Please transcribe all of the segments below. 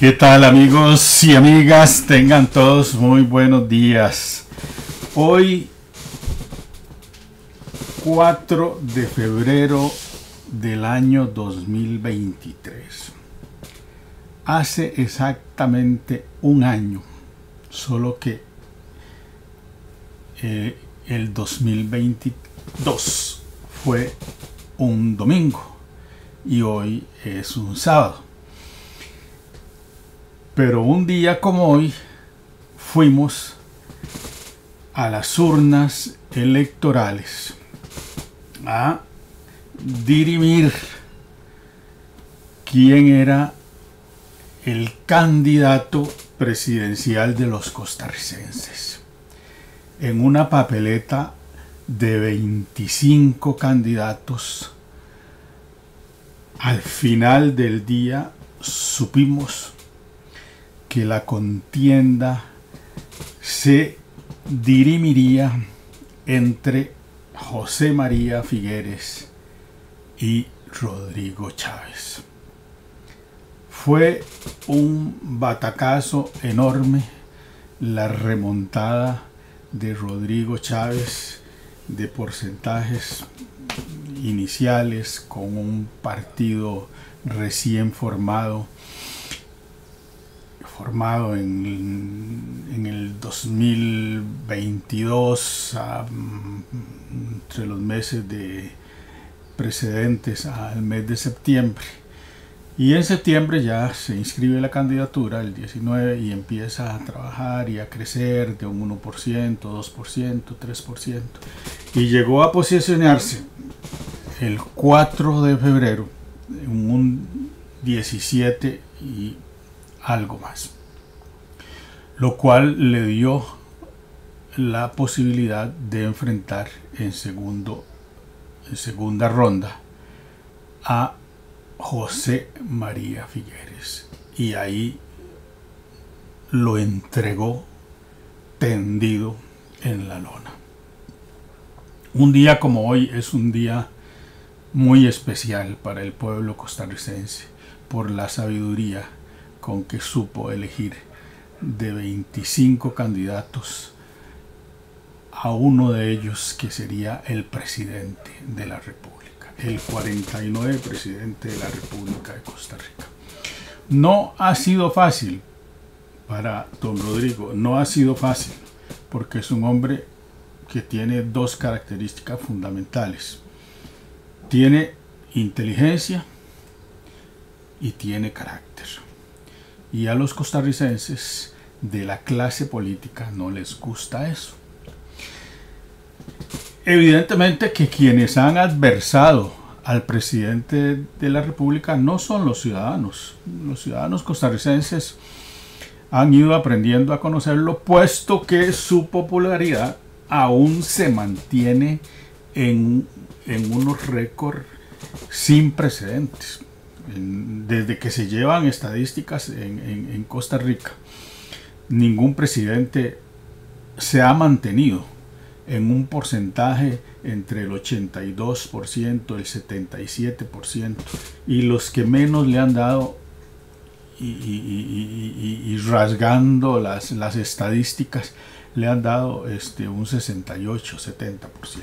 ¿Qué tal, amigos y amigas? Tengan todos muy buenos días. Hoy 4 de febrero del año 2023. Hace exactamente un año, solo que el 2022 fue un domingo y hoy es un sábado. Pero un día como hoy fuimos a las urnas electorales a dirimir quién era el candidato presidencial de los costarricenses. En una papeleta de 25 candidatos, al final del día supimos que la contienda se dirimiría entre José María Figueres y Rodrigo Chávez. Fue un batacazo enorme la remontada de Rodrigo Chávez de porcentajes iniciales con un partido recién formado en el 2022, entre los meses precedentes al mes de septiembre. Y en septiembre ya se inscribe la candidatura, el 19, y empieza a trabajar y a crecer de un 1%, 2%, 3%. Y llegó a posicionarse el 4 de febrero en un 17 y algo más, lo cual le dio la posibilidad de enfrentar en segunda ronda a José María Figueres, y ahí lo entregó tendido en la lona. Un día como hoy es un día muy especial para el pueblo costarricense por la sabiduría con que supo elegir de 25 candidatos a uno de ellos que sería el presidente de la República, el 49 presidente de la República de Costa Rica. No ha sido fácil para don Rodrigo, no ha sido fácil, porque es un hombre que tiene dos características fundamentales: tiene inteligencia y tiene carácter. Y a los costarricenses de la clase política no les gusta eso. Evidentemente que quienes han adversado al presidente de la República no son los ciudadanos. Los ciudadanos costarricenses han ido aprendiendo a conocerlo, puesto que su popularidad aún se mantiene en unos récords sin precedentes. Desde que se llevan estadísticas en Costa Rica, ningún presidente se ha mantenido en un porcentaje entre el 82%, el 77%, y los que menos le han dado, y rasgando las estadísticas, le han dado un 68-70%.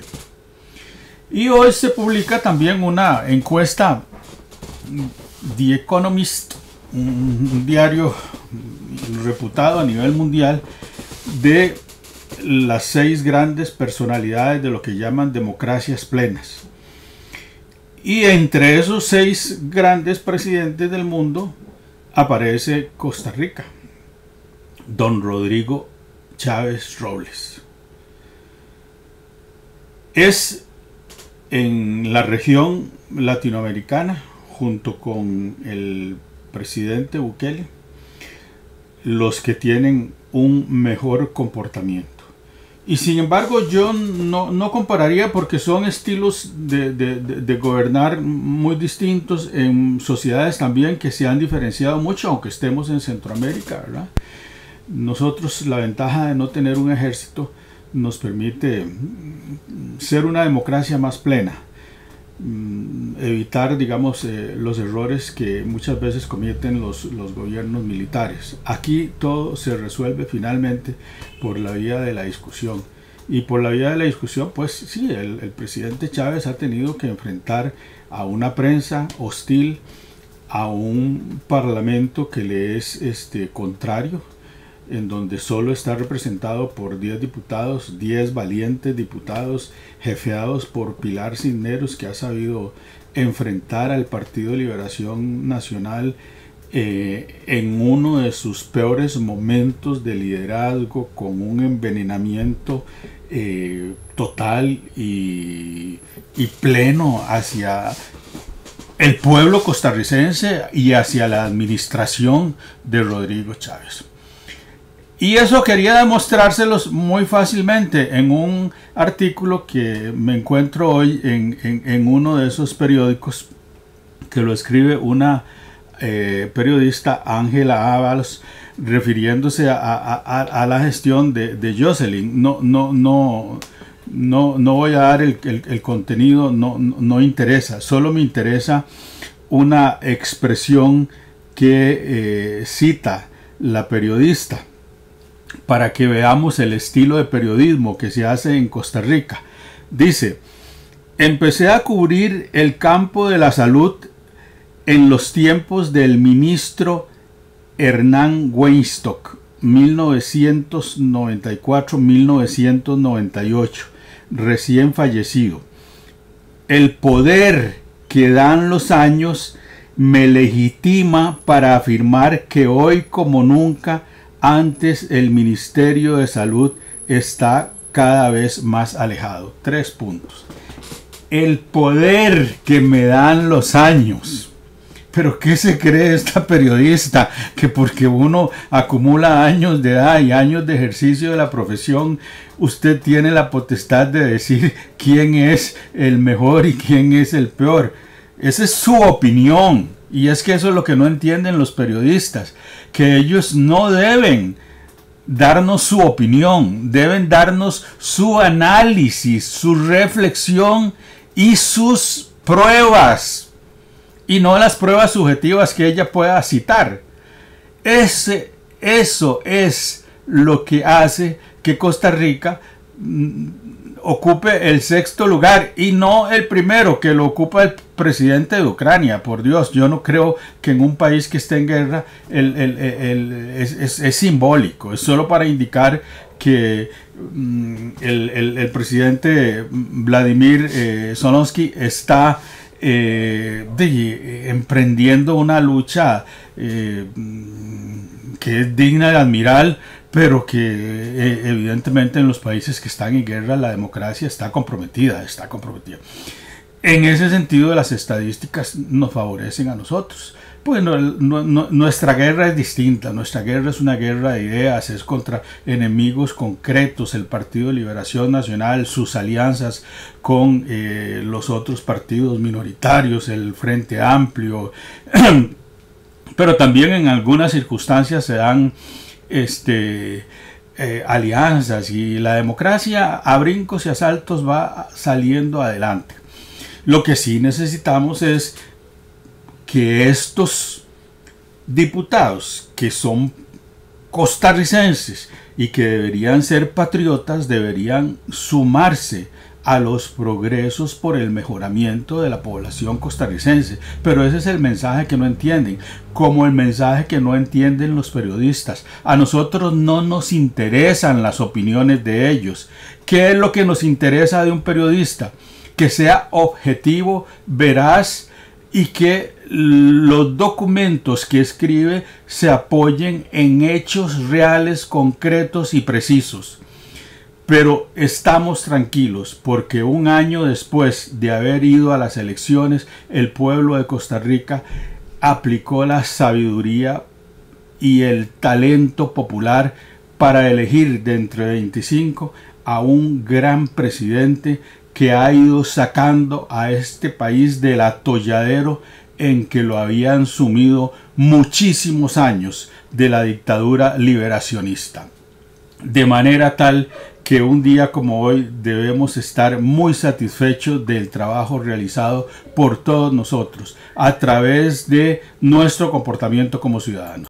Y hoy se publica también una encuesta The Economist, un diario reputado a nivel mundial, de las 6 grandes personalidades de lo que llaman democracias plenas. Y entre esos 6 grandes presidentes del mundo aparece Costa Rica, don Rodrigo Chávez Robles. Es en la región latinoamericana, junto con el presidente Bukele, los que tienen un mejor comportamiento. Y sin embargo yo no compararía, porque son estilos de gobernar muy distintos en sociedades también que se han diferenciado mucho, aunque estemos en Centroamérica, ¿verdad? Nosotros, la ventaja de no tener un ejército nos permite ser una democracia más plena. evitar, digamos, los errores que muchas veces cometen los gobiernos militares. Aquí todo se resuelve finalmente por la vía de la discusión. Y por la vía de la discusión, pues sí, el presidente Chávez ha tenido que enfrentar a una prensa hostil, a un parlamento que le es contrario, en donde solo está representado por 10 diputados, 10 valientes diputados jefeados por Pilar Cisneros, que ha sabido enfrentar al Partido de Liberación Nacional en uno de sus peores momentos de liderazgo, con un envenenamiento total y pleno hacia el pueblo costarricense y hacia la administración de Rodrigo Chávez. Y eso quería demostrárselos muy fácilmente en un artículo que me encuentro hoy en uno de esos periódicos, que lo escribe una periodista, Ángela Ábalos, refiriéndose a la gestión de Jocelyn. No voy a dar el contenido, no interesa, solo me interesa una expresión que cita la periodista, para que veamos el estilo de periodismo que se hace en Costa Rica. Dice: empecé a cubrir el campo de la salud en los tiempos del ministro Hernán Weinstock, 1994-1998, recién fallecido. El poder que dan los años me legitima para afirmar que hoy, como nunca antes, el Ministerio de Salud está cada vez más alejado. 3 puntos. El poder que me dan los años. ¿Pero qué se cree esta periodista? Que porque uno acumula años de edad y años de ejercicio de la profesión, usted tiene la potestad de decir quién es el mejor y quién es el peor. Esa es su opinión. Y es que eso es lo que no entienden los periodistas, que ellos no deben darnos su opinión, deben darnos su análisis, su reflexión y sus pruebas, y no las pruebas subjetivas que ella pueda citar. Eso es lo que hace que Costa Rica ocupe el 6º lugar y no el primero, que lo ocupa el presidente de Ucrania. Por Dios, yo no creo que en un país que esté en guerra es simbólico, es solo para indicar que el presidente Vladimir Zelensky está emprendiendo una lucha que es digna de admirar, pero que evidentemente en los países que están en guerra la democracia está comprometida. En ese sentido, las estadísticas nos favorecen a nosotros. Pues nuestra guerra es distinta, nuestra guerra es una guerra de ideas, es contra enemigos concretos, el Partido de Liberación Nacional, sus alianzas con los otros partidos minoritarios, el Frente Amplio, pero también en algunas circunstancias se dan alianzas, y la democracia a brincos y a saltos va saliendo adelante. Lo que sí necesitamos es que estos diputados, que son costarricenses y que deberían ser patriotas, deberían sumarse a los progresos por el mejoramiento de la población costarricense. Pero ese es el mensaje que no entienden, como el mensaje que no entienden los periodistas. A nosotros no nos interesan las opiniones de ellos. ¿Qué es lo que nos interesa de un periodista? Que sea objetivo, veraz, y que los documentos que escribe se apoyen en hechos reales, concretos y precisos. Pero estamos tranquilos porque un año después de haber ido a las elecciones, el pueblo de Costa Rica aplicó la sabiduría y el talento popular para elegir de entre 25 a un gran presidente que ha ido sacando a este país del atolladero en que lo habían sumido muchísimos años de la dictadura liberacionista. de manera tal que un día como hoy debemos estar muy satisfechos del trabajo realizado por todos nosotros a través de nuestro comportamiento como ciudadanos.